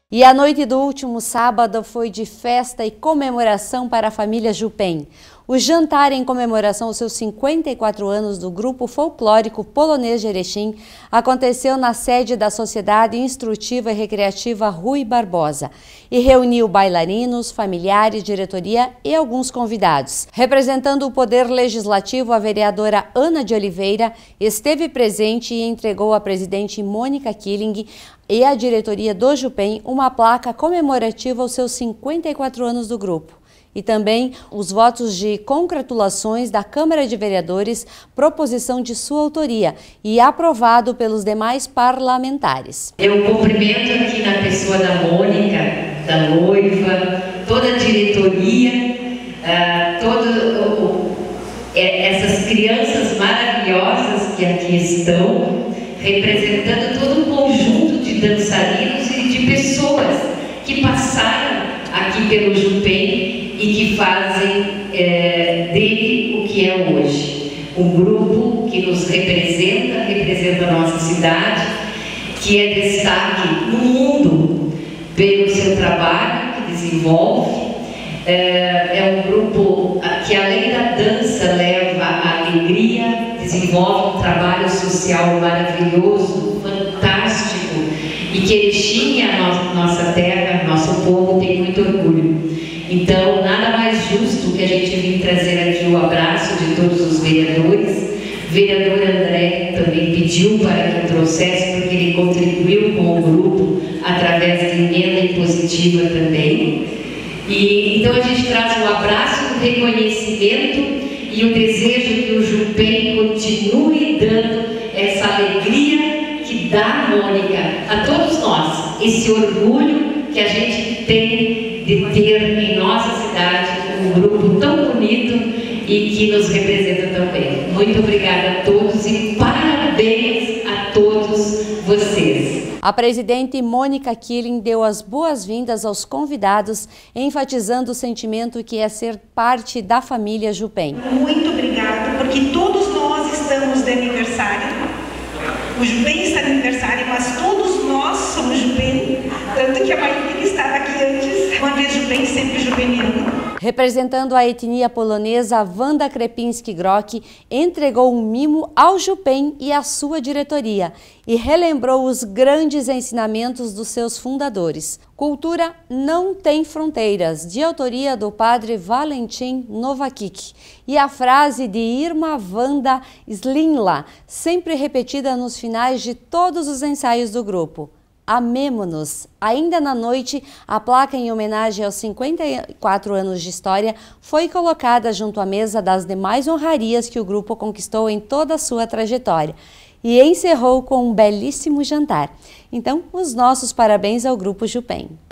E a noite do último sábado foi de festa e comemoração para a família Jupem. O jantar em comemoração aos seus 54 anos do Grupo Folclórico Polonês de Erechim aconteceu na sede da Sociedade Instrutiva e Recreativa Rui Barbosa e reuniu bailarinos, familiares, diretoria e alguns convidados. Representando o Poder Legislativo, a vereadora Ana de Oliveira esteve presente e entregou à presidente Mônica Killing e à diretoria do Jupem uma placa comemorativa aos seus 54 anos do grupo. E também os votos de congratulações da Câmara de Vereadores, proposição de sua autoria e aprovado pelos demais parlamentares. Eu cumprimento aqui na pessoa da Mônica, da noiva, toda a diretoria, essas crianças maravilhosas que aqui estão, representando todo um conjunto de dançarinos e de pessoas que passaram aqui pelo Jupem e que fazem dele o que é hoje. Um grupo que nos representa a nossa cidade, que é destaque no mundo pelo seu trabalho que desenvolve. É um grupo que, além da dança, leva a alegria, desenvolve um trabalho social maravilhoso, fantástico, e que Erechim, a nossa terra, nosso povo, tem muito orgulho. Então, nada mais justo que a gente vir trazer aqui o abraço de todos os vereadores. O vereador André também pediu para que eu trouxesse, porque ele contribuiu com o grupo através de emenda impositiva também. E então a gente traz um abraço, um reconhecimento e o desejo que o Jupem continue dando essa alegria que dá, Mônica, a todos nós, esse orgulho que a gente tem de ter em nossa cidade um grupo tão bonito e que nos representa também. Muito obrigada a todos e parabéns a todos vocês. A presidente Mônica Killing deu as boas-vindas aos convidados, enfatizando o sentimento que é ser parte da família Jupem. Muito obrigada, porque todos nós estamos de aniversário. O Jupem está de aniversário, mas todos nós somos Jupem, tanto que a maioria estava aqui antes, uma vez Jupem, sempre jupemiano. Representando a etnia polonesa, Wanda Krepinski-Grock entregou um mimo ao Jupem e à sua diretoria e relembrou os grandes ensinamentos dos seus fundadores. Cultura não tem fronteiras, de autoria do padre Valentin Novakik. E a frase de Irma Wanda Slinla, sempre repetida nos finais de todos os ensaios do grupo. Amemo-nos! Ainda na noite, a placa em homenagem aos 54 anos de história foi colocada junto à mesa das demais honrarias que o grupo conquistou em toda a sua trajetória e encerrou com um belíssimo jantar. Então, os nossos parabéns ao Grupo Jupem.